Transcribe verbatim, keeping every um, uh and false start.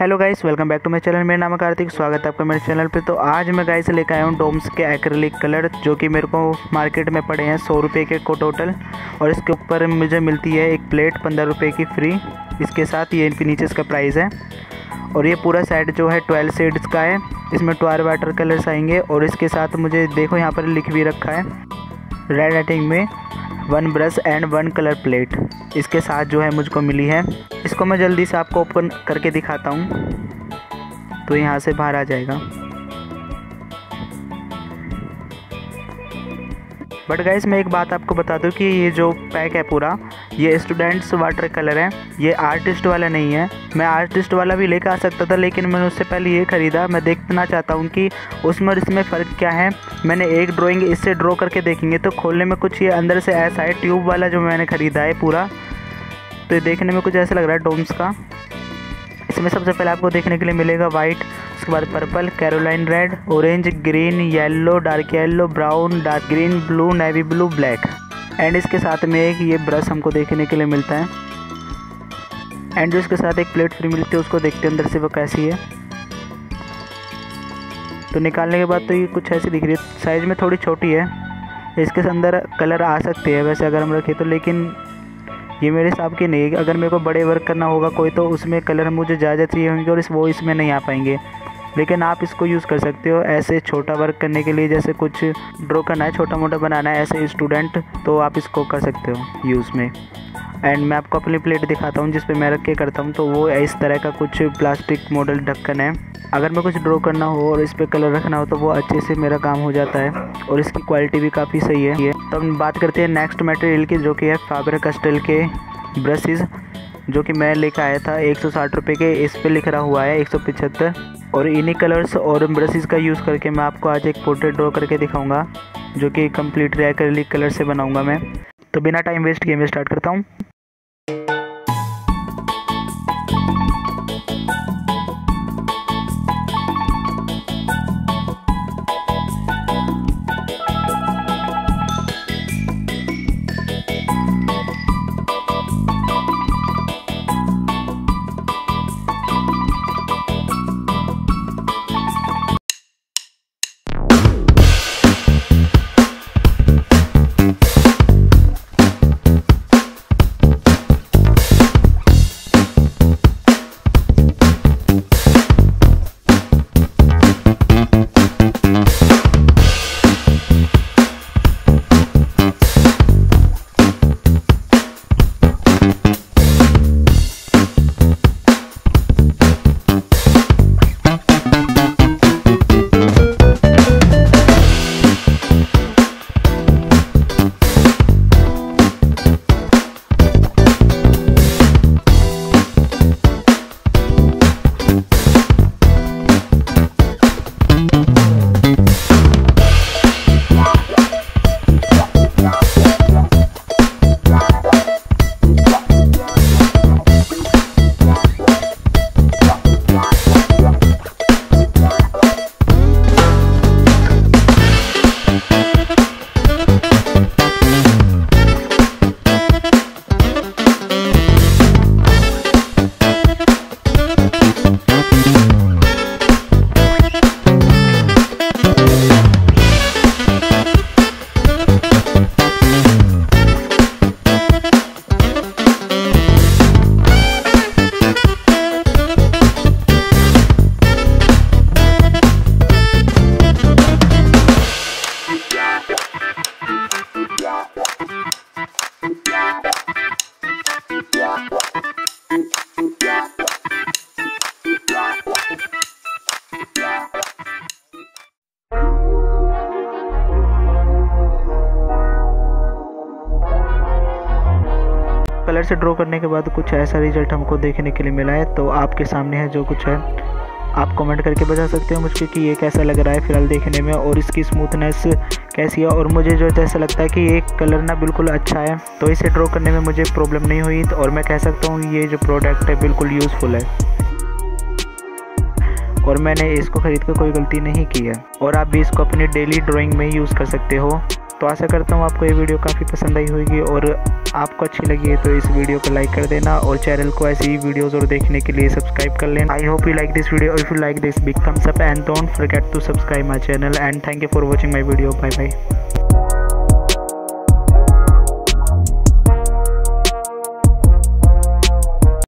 Hello guys, welcome back to my channel. मेरा नाम है कार्तिक, स्वागत है आपका मेरे चैनल पे। तो आज मैं गाइस लेकर आया हूँ डोम्स के एक्रिलिक कलर, जो कि मेरे को मार्केट में पड़े हैं सौ रुपये के को टोटल। और इसके ऊपर मुझे मिलती है एक प्लेट पंद्रह रुपये की फ्री। इसके साथ ये नीचे इसका प्राइस है। और ये पूरा सेट जो है ट्वेल्व शेड्स का है। इसमें ट्वेल्व वाटर कलर्स आएंगे। और इसके साथ मुझे देखो यहाँ पर लिख भी रखा है रेड राइटिंग में one brush and one colour plate इसके साथ जो है मुझको मिली है। इसको मैं जल्दी से आपको ओपन करके दिखाता हूँ, तो यहाँ से बाहर आ जाएगा। बट गाइस मैं एक बात आपको बता दूं कि ये जो पैक है पूरा, ये स्टूडेंट्स वाटर कलर है, ये आर्टिस्ट वाला नहीं है। मैं आर्टिस्ट वाला भी लेकर आ सकता था, लेकिन मैंने उससे पहले ये ख़रीदा। मैं देखना चाहता हूँ कि उसमें और इसमें फ़र्क क्या है। मैंने एक ड्राइंग इससे ड्रॉ करके देखेंगे तो खोलने में कुछ ये अंदर से ऐसा है, ट्यूब वाला जो मैंने ख़रीदा है पूरा, तो ये देखने में कुछ ऐसा लग रहा है डोम्स का। इसमें सबसे पहले आपको देखने के लिए मिलेगा वाइट, उसके बाद purple, Caroline red, orange, green, yellow, dark yellow, brown, dark green, blue, navy blue, black. And इसके साथ में एक ये ब्रश हमको देखने के लिए मिलता है। एंड जो इसके साथ एक प्लेट फ्री मिलती है, उसको देखते हैं अंदर से वो कैसी है। तो निकालने के बाद तो ये कुछ ऐसी दिख रही है, साइज़ में थोड़ी छोटी है। इसके अंदर कलर आ सकते हैं वैसे अगर हम रखें तो, लेकिन ये मेरे हिसाब की नहीं है। अगर मेरे को बड़े वर्क करना होगा कोई, तो उसमें कलर मुझे ज़्यादा चाहिए होंगे और इस वो इसमें नहीं आ पाएंगे। लेकिन आप इसको यूज़ कर सकते हो ऐसे छोटा वर्क करने के लिए, जैसे कुछ ड्रॉ करना है, छोटा मोटा बनाना है ऐसे स्टूडेंट, तो आप इसको कर सकते हो यूज़ में। एंड मैं आपको अपनी प्लेट दिखाता हूँ जिस पे मैं रख के करता हूँ। तो वो इस तरह का कुछ प्लास्टिक मॉडल ढक्कन है। अगर मैं कुछ ड्रॉ करना हो और इस पर कलर रखना हो तो वो अच्छे से मेरा काम हो जाता है। और इसकी क्वालिटी भी काफ़ी सही है। तो हम बात करते हैं नेक्स्ट मटेरियल की, जो कि है फैबर कास्टेल के ब्रशेज़, जो कि मैं लेकर आया था एक सौ साठ रुपये के। इस पे लिख रहा हुआ है एक सौ पचहत्तर। और इन्हीं कलर्स और ब्रशेज़ का यूज़ करके मैं आपको आज एक पोर्ट्रेट ड्रॉ करके दिखाऊंगा, जो कि कंप्लीट एक्रिलिक कलर से बनाऊंगा मैं। तो बिना टाइम वेस्ट किए मैं स्टार्ट करता हूँ। कलर से ड्रॉ करने के बाद कुछ ऐसा रिजल्ट हमको देखने के लिए मिला है। तो आपके सामने है जो कुछ है। आप कमेंट करके बता सकते हो मुझे कि ये कैसा लग रहा है फिलहाल देखने में, और इसकी स्मूथनेस कैसी है। और मुझे जो जैसा लगता है कि ये कलर ना बिल्कुल अच्छा है, तो इसे ड्रॉ करने में मुझे प्रॉब्लम नहीं हुई। और मैं कह सकता हूँ ये जो प्रोडक्ट है बिल्कुल यूज़फुल है, और मैंने इसको ख़रीद कर कोई गलती नहीं की है। और आप भी इसको अपनी डेली ड्राइंग में यूज़ कर सकते हो। तो आशा करता हूँ आपको ये वीडियो काफ़ी पसंद आई होगी, और आपको अच्छी लगी है तो इस वीडियो को लाइक कर देना और चैनल को ऐसी ही वीडियोज़ और देखने के लिए सब्सक्राइब कर लेना। I hope you like this video, if you like this big thumbs up and don't forget to subscribe my channel and thank you for watching my video. Bye bye.